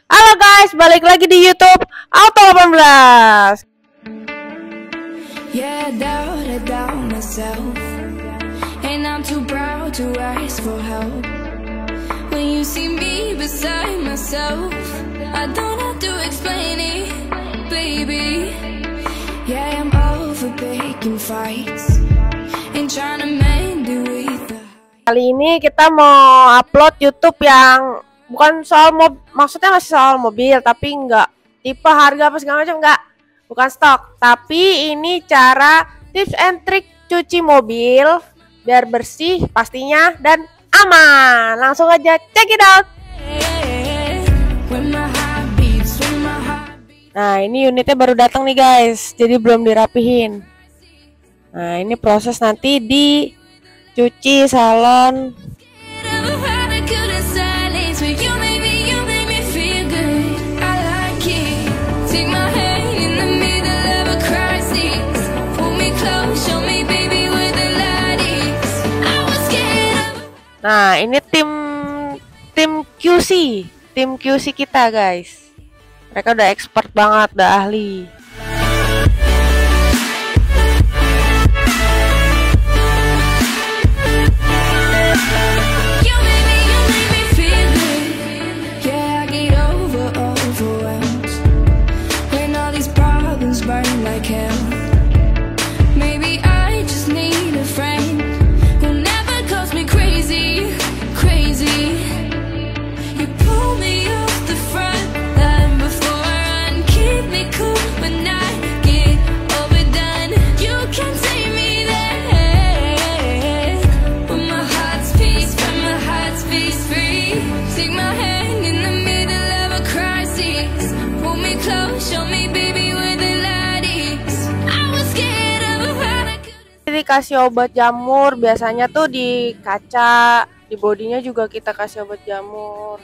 Halo guys, balik lagi di YouTube Auto 18. Yeah, I doubt myself, and I'm too proud to ask for help. When you see me beside myself, I don't have to explain it, baby. Yeah, I'm over picking fights and trying to mend it with the... Kali ini kita mau upload YouTube yang bukan soal maksudnya masih soal mobil, tapi enggak tipe harga apa segala macam, enggak. Bukan stok, tapi ini cara tips and trick cuci mobil biar bersih pastinya dan aman. Langsung aja check it out. Nah, ini unitnya baru datang nih guys, jadi belum dirapihin. Nah, ini proses nanti dicuci salon. Nah, ini tim QC kita guys. Mereka udah expert banget, udah ahli. Dikasih obat jamur, biasanya tuh di kaca, di bodinya juga kita kasih obat jamur.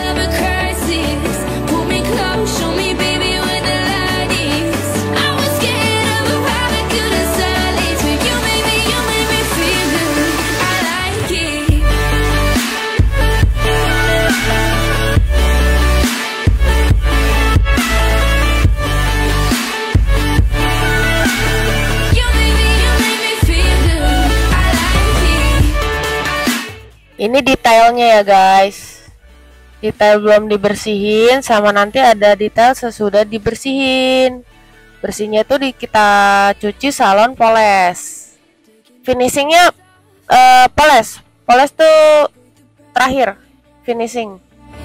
Ini detailnya ya guys, detail belum dibersihin sama nanti ada detail sesudah dibersihin. Bersihnya itu kita cuci salon poles, finishingnya poles tuh terakhir finishing.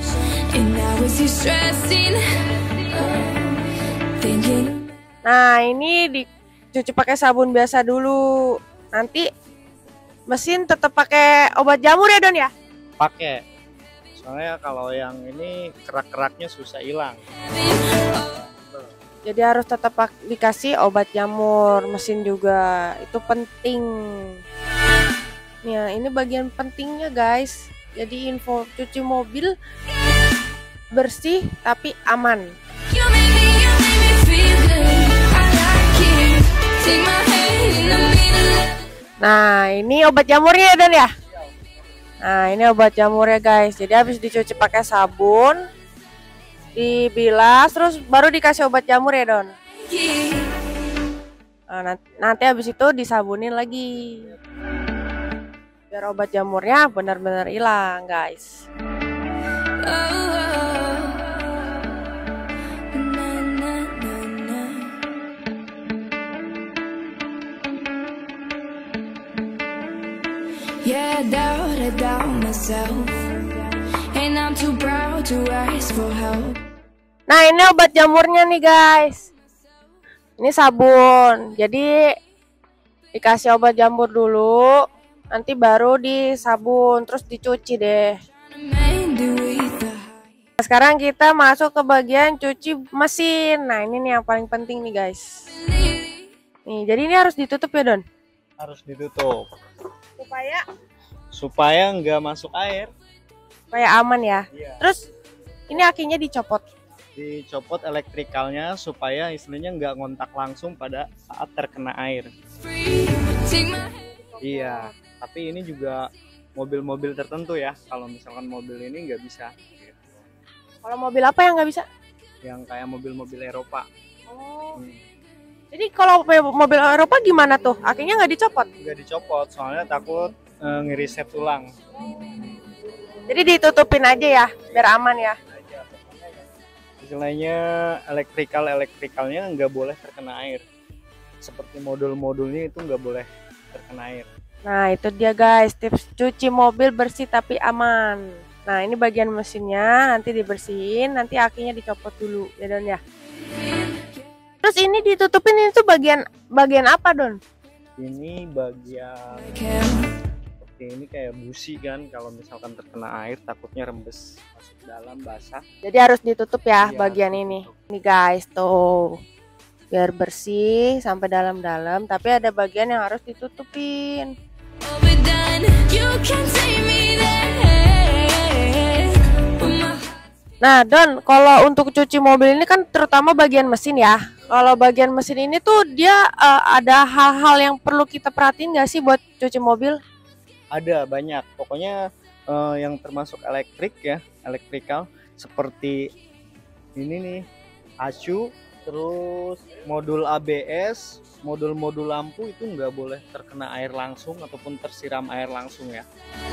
Nah, ini dicuci pakai sabun biasa dulu, nanti mesin tetap pakai obat jamur ya Don ya? Pakai. Soalnya kalau yang ini kerak-keraknya susah hilang. Jadi harus tetap dikasih obat jamur, mesin juga. Itu penting. Nih, ini bagian pentingnya guys. Jadi info cuci mobil bersih tapi aman. Nah, ini obat jamurnya ya Don ya? Nah, ini obat jamurnya guys. Jadi habis dicuci pakai sabun, dibilas, terus baru dikasih obat jamur ya Don. Nah, nanti habis itu disabunin lagi, biar obat jamurnya benar-benar hilang guys. Yeah, I doubt myself, and I'm too proud to ask for help. Nah, ini obat jamurnya nih guys. Ini sabun. Jadi dikasih obat jamur dulu, nanti baru disabun, terus dicuci deh. Sekarang kita masuk ke bagian cuci mesin. Nah, ini nih yang paling penting nih guys. Nih, jadi ini harus ditutup ya Don? Harus ditutup. Supaya nggak masuk air, supaya aman ya. iya. Terus ini akinya dicopot elektrikalnya supaya istilahnya nggak ngontak langsung pada saat terkena air. Iya, tapi ini juga mobil-mobil tertentu ya, kalau misalkan mobil ini nggak bisa gitu. Kalau mobil apa yang nggak bisa? Yang kayak mobil-mobil Eropa. Oh. Jadi kalau mobil Eropa gimana tuh? Akinya nggak dicopot? Nggak dicopot, soalnya takut ngeriset tulang. Jadi ditutupin aja ya, biar aman ya. Istilahnya elektrikalnya nggak boleh terkena air. Seperti modul-modulnya itu nggak boleh terkena air. Nah itu dia guys, tips cuci mobil bersih tapi aman. Nah ini bagian mesinnya, nanti dibersihin, nanti akinya dicopot dulu ya Don ya. Terus ini ditutupin, ini tuh bagian apa Don? Ini bagian seperti ini kayak busi kan, kalau misalkan terkena air takutnya rembes masuk dalam basah. Jadi harus ditutup ya Iya, bagian ini. Ini guys tuh, biar bersih sampai dalam-dalam, tapi ada bagian yang harus ditutupin. Nah Don, kalau untuk cuci mobil ini kan terutama bagian mesin ya. Kalau bagian mesin ini tuh dia ada hal-hal yang perlu kita perhatiin nggak sih buat cuci mobil? Ada banyak, pokoknya yang termasuk elektrikal seperti ini nih, acu, terus modul ABS, modul lampu itu nggak boleh terkena air langsung ataupun tersiram air langsung ya.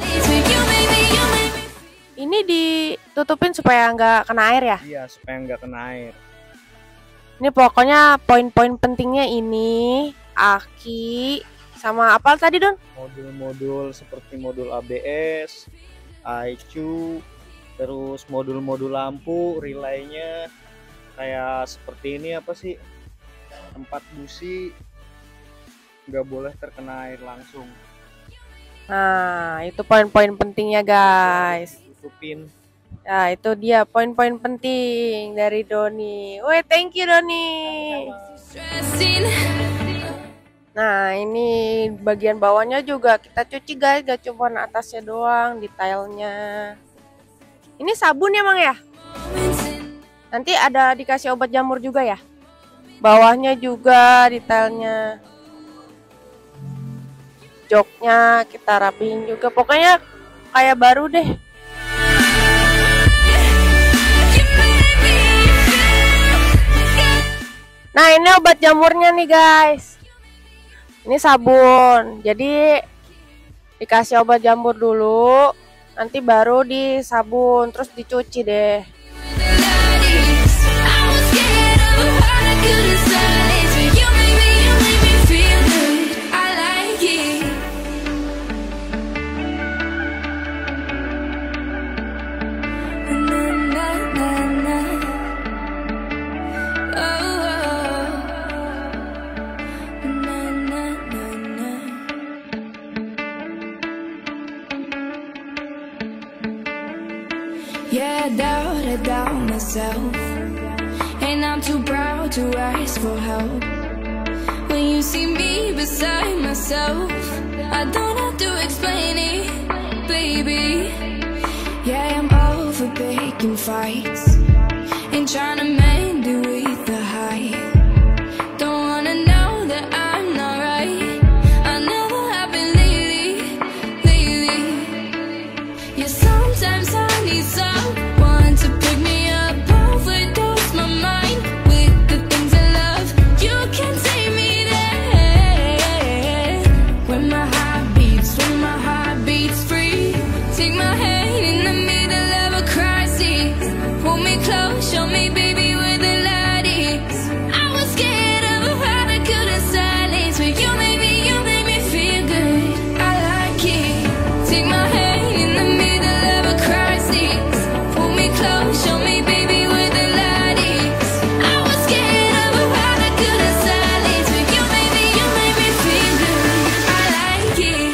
Ini ditutupin supaya nggak kena air ya? Iya, supaya nggak kena air. Ini pokoknya poin-poin pentingnya ini, aki, sama apa tadi Don? Modul-modul seperti modul ABS, IQ, terus modul-modul lampu, relaynya kayak seperti ini apa sih? Tempat busi nggak boleh terkena air langsung. Nah, itu poin-poin pentingnya guys. Tutupin. Ya, itu dia poin-poin penting dari Doni. Woi, thank you Doni. Nah, ini bagian bawahnya juga kita cuci guys, gak cuma atasnya doang, detailnya. Ini sabun ya Mang ya? Nanti ada dikasih obat jamur juga ya? Bawahnya juga detailnya. Joknya kita rapihin juga, pokoknya kayak baru deh. Nah ini obat jamurnya nih guys. Ini sabun, jadi dikasih obat jamur dulu, nanti baru disabun, terus dicuci deh. Yeah, I doubt myself, and I'm too proud to ask for help. When you see me beside myself, I don't have to explain it, baby. Yeah, I'm over picking fights and trying to mend it with the height. Don't wanna know that I'm not right. I never have been lately. Yeah, sometimes I need someone to pick me up, overdose my mind with the things I love. You can take me there when my heart beats free. Take my hand in the middle of a crisis, pull me close, show me baby where the light is. I was scared of how I couldn't silence, but you make me feel good. I like it. Take my hand in the middle of a crisis, pull me close, show me baby where the light is. I was scared of how I couldn't silence, but you make me feel good. I like it.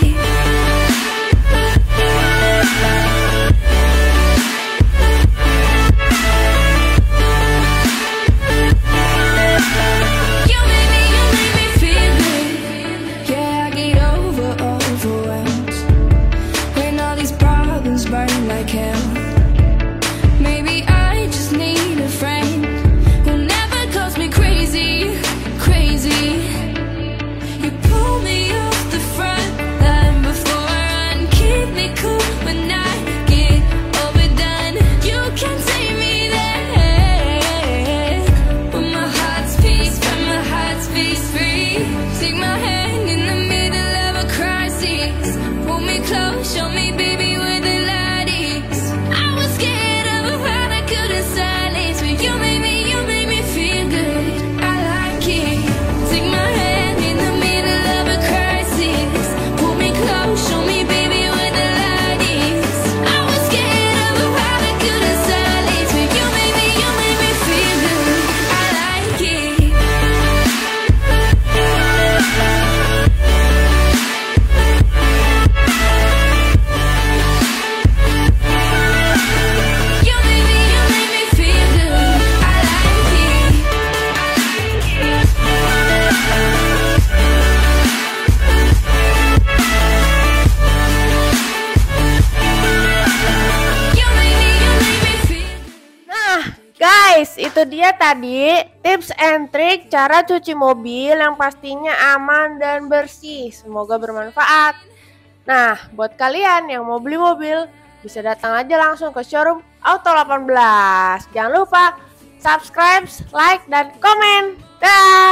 Guys, itu dia tadi tips and trik cara cuci mobil yang pastinya aman dan bersih. Semoga bermanfaat. Nah, buat kalian yang mau beli mobil, bisa datang aja langsung ke showroom Auto 18. Jangan lupa subscribe, like, dan komen. Dah.